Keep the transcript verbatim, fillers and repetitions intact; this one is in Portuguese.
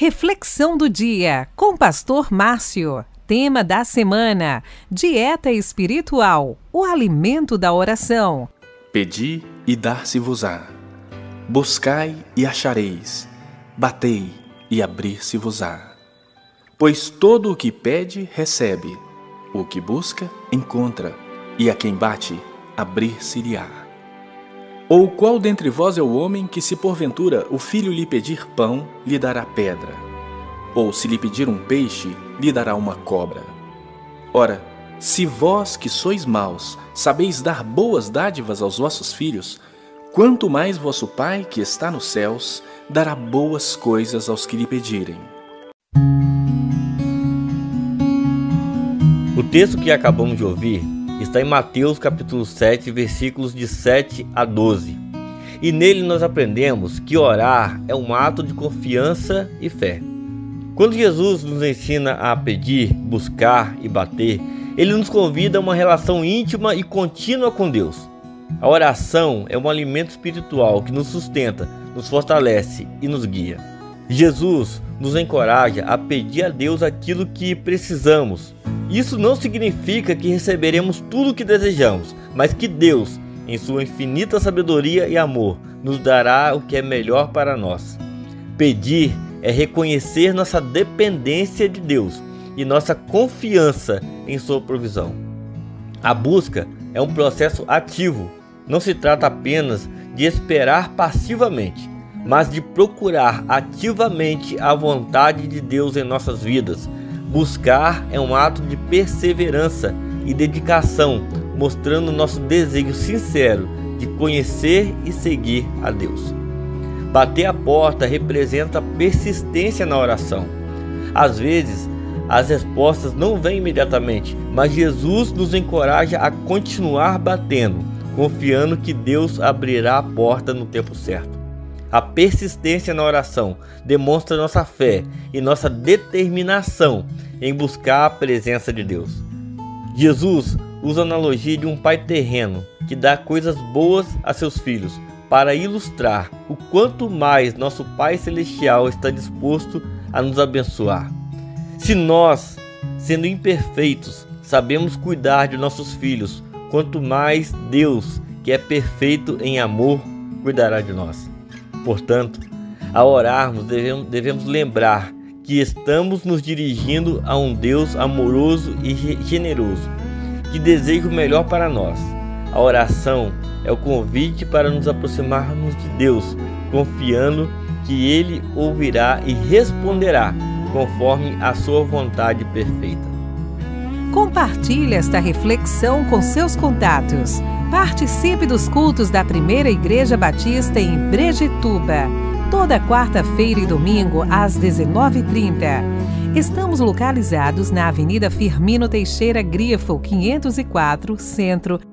Reflexão do dia com Pastor Márcio. Tema da semana: dieta espiritual, o alimento da oração. Pedi e dar-se-vos-á. Buscai e achareis. Batei e abrir-se-vos-á. Pois todo o que pede, recebe. O que busca, encontra. E a quem bate, abrir-se-lhe-á. Ou qual dentre vós é o homem que, se porventura o filho lhe pedir pão, lhe dará pedra? Ou se lhe pedir um peixe, lhe dará uma cobra? Ora, se vós que sois maus, sabeis dar boas dádivas aos vossos filhos, quanto mais vosso Pai, que está nos céus, dará boas coisas aos que lhe pedirem. O texto que acabamos de ouvir está em Mateus capítulo sete, versículos de sete a doze. E nele nós aprendemos que orar é um ato de confiança e fé. Quando Jesus nos ensina a pedir, buscar e bater, ele nos convida a uma relação íntima e contínua com Deus. A oração é um alimento espiritual que nos sustenta, nos fortalece e nos guia. Jesus nos encoraja a pedir a Deus aquilo que precisamos. Isso não significa que receberemos tudo o que desejamos, mas que Deus, em sua infinita sabedoria e amor, nos dará o que é melhor para nós. Pedir é reconhecer nossa dependência de Deus e nossa confiança em sua provisão. A busca é um processo ativo. Não se trata apenas de esperar passivamente, mas de procurar ativamente a vontade de Deus em nossas vidas. Buscar é um ato de perseverança e dedicação, mostrando nosso desejo sincero de conhecer e seguir a Deus. Bater a porta representa persistência na oração. Às vezes, as respostas não vêm imediatamente, mas Jesus nos encoraja a continuar batendo, confiando que Deus abrirá a porta no tempo certo. A persistência na oração demonstra nossa fé e nossa determinação em buscar a presença de Deus. Jesus usa a analogia de um pai terreno que dá coisas boas a seus filhos para ilustrar o quanto mais nosso Pai Celestial está disposto a nos abençoar. Se nós, sendo imperfeitos, sabemos cuidar de nossos filhos, quanto mais Deus, que é perfeito em amor, cuidará de nós. Portanto, ao orarmos, devemos, devemos lembrar que estamos nos dirigindo a um Deus amoroso e generoso, que deseja o melhor para nós. A oração é o convite para nos aproximarmos de Deus, confiando que Ele ouvirá e responderá conforme a sua vontade perfeita. Compartilhe esta reflexão com seus contatos. Participe dos cultos da Primeira Igreja Batista em Brejetuba, toda quarta-feira e domingo às dezenove e trinta. Estamos localizados na Avenida Firmino Teixeira Grifo, quinhentos e quatro, Centro,